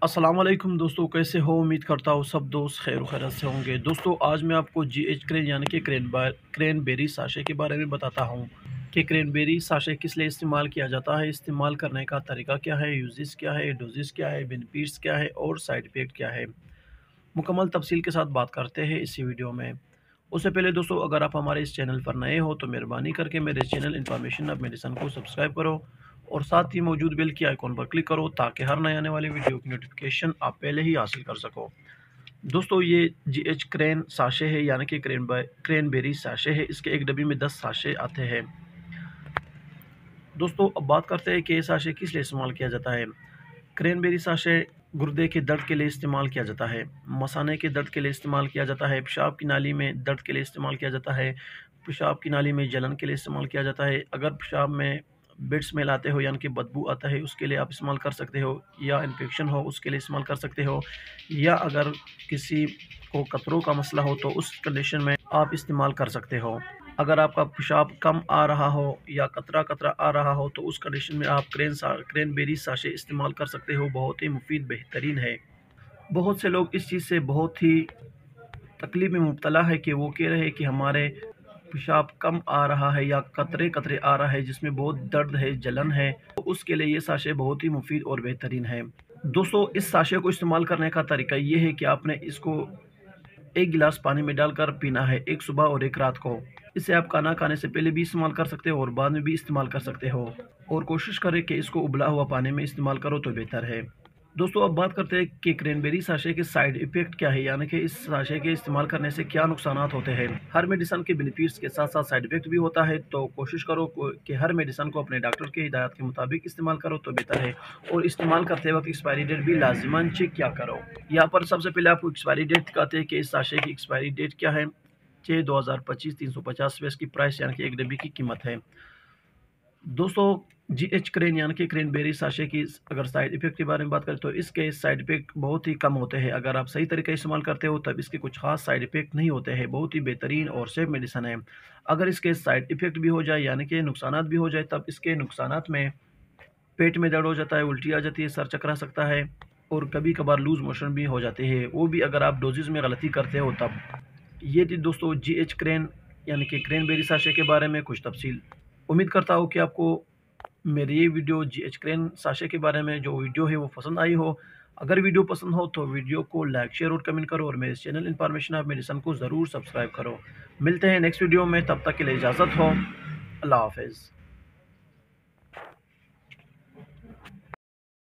अस्सलाम वालेकुम दोस्तों, कैसे हो? उम्मीद करता हूँ सब दोस्त खैर खैरियत से होंगे। दोस्तों आज मैं आपको जीएच क्रेन यानी कि क्रैनबेरी साशे के बारे में बताता हूँ कि क्रैनबेरी साशे किस लिए इस्तेमाल किया जाता है, इस्तेमाल करने का तरीका क्या है, यूजेस क्या है, डोजेस क्या है, बेनिफिट्स क्या है और साइड इफ़ेक्ट क्या है। मुकम्मल तफसील के साथ बात करते हैं इसी वीडियो में। उससे पहले दोस्तों, अगर आप हमारे इस चैनल पर नए हो तो मेहरबानी करके मेरे चैनल इन्फॉर्मेशन ऑफ मेडिसन को सब्सक्राइब करो और साथ ही मौजूद बेल की आइकॉन पर क्लिक करो ताकि हर नए आने वाले वीडियो की नोटिफिकेशन आप पहले ही हासिल कर सको। दोस्तों ये जीएच क्रेन साशे है यानी कि क्रैनबेरी साशे है। इसके एक डब्बी में 10 साशे आते हैं। दोस्तों अब बात करते हैं कि ये साशे किस लिए इस्तेमाल किया जाता है। क्रैनबेरी साशे गुर्दे के दर्द के लिए इस्तेमाल किया जाता है, मसाने के दर्द के लिए इस्तेमाल किया जाता है, पेशाब की नाली में दर्द के लिए इस्तेमाल किया जाता है, पेशाब की नाली में जलन के लिए इस्तेमाल किया जाता है। अगर पेशाब में बेड स्मेल आते हो यानी कि बदबू आता है उसके लिए आप इस्तेमाल कर सकते हो, या इन्फेक्शन हो उसके लिए इस्तेमाल कर सकते हो, या अगर किसी को कतरों का मसला हो तो उस कंडीशन में आप इस्तेमाल कर सकते हो। अगर आपका पेशाब कम आ रहा हो या कतरा कतरा आ रहा हो तो उस कंडीशन में आप क्रैनबेरी साशे इस्तेमाल कर सकते हो। बहुत ही मुफीद बेहतरीन है। बहुत से लोग इस चीज़ से बहुत ही तकलीफ में मुब्तला है कि वो कह रहे हैं कि हमारे पेशाब कम आ रहा है या कतरे कतरे आ रहा है जिसमें बहुत दर्द है, जलन है, तो उसके लिए ये साशे बहुत ही मुफीद और बेहतरीन है। दोस्तों इस साशे को इस्तेमाल करने का तरीका ये है कि आपने इसको एक गिलास पानी में डालकर पीना है, एक सुबह और एक रात को। इसे आप खाना खाने से पहले भी इस्तेमाल कर सकते हो और बाद में भी इस्तेमाल कर सकते हो, और कोशिश करें कि इसको उबला हुआ पानी में इस्तेमाल करो तो बेहतर है। दोस्तों अब बात करते हैं कि क्रैनबेरी साशे के साइड इफ़ेक्ट क्या है, यानी कि इस साशे के इस्तेमाल करने से क्या नुकसानात होते हैं। हर मेडिसन के बेनिफिट्स के साथ साथ साइड इफ़ेक्ट भी होता है, तो कोशिश करो कि हर मेडिसन को अपने डॉक्टर की हिदायत के मुताबिक इस्तेमाल करो तो बेहतर है। और इस्तेमाल करते वक्त एक्सपायरी डेट भी लाजिमन चेक क्या करो। यहाँ पर सबसे पहले आपको एक्सपायरी डेट दिखाते हैं कि इस साशे की एक्सपायरी डेट क्या है। 6/2025 350 रुपये इसकी प्राइस यानी कि एक डब्बी की कीमत है। दोस्तों जीएच क्रेन यानी कि क्रैनबेरी साशे की अगर साइड इफ़ेक्ट के बारे में बात करें तो इसके साइड इफ़ेक्ट बहुत ही कम होते हैं। अगर आप सही तरीके से इस्तेमाल करते हो तब इसके कुछ खास साइड इफ़ेक्ट नहीं होते हैं। बहुत ही बेहतरीन और सेफ मेडिसन है। अगर इसके साइड इफ़ेक्ट भी हो जाए यानी कि नुकसानात भी हो जाए तब इसके नुकसानात में पेट में दर्द हो जाता है, उल्टी आ जाती है, सर चकरा सकता है और कभी कभार लूज़ मोशन भी हो जाते हैं, वो भी अगर आप डोजेज़ में गलती करते हो तब। ये थी दोस्तों जीएच क्रेन यानी कि क्रैनबेरी साशे के बारे में कुछ तफसील। उम्मीद करता हूँ कि आपको मेरी ये वीडियो जीएच क्रेन साशे के बारे में जो वीडियो है वो पसंद आई हो। अगर वीडियो पसंद हो तो वीडियो को लाइक शेयर और कमेंट करो और मेरे चैनल इन्फॉर्मेशन ऑफ मेडिसन को ज़रूर सब्सक्राइब करो। मिलते हैं नेक्स्ट वीडियो में, तब तक के लिए इजाज़त हो। अल्लाह हाफ़िज़।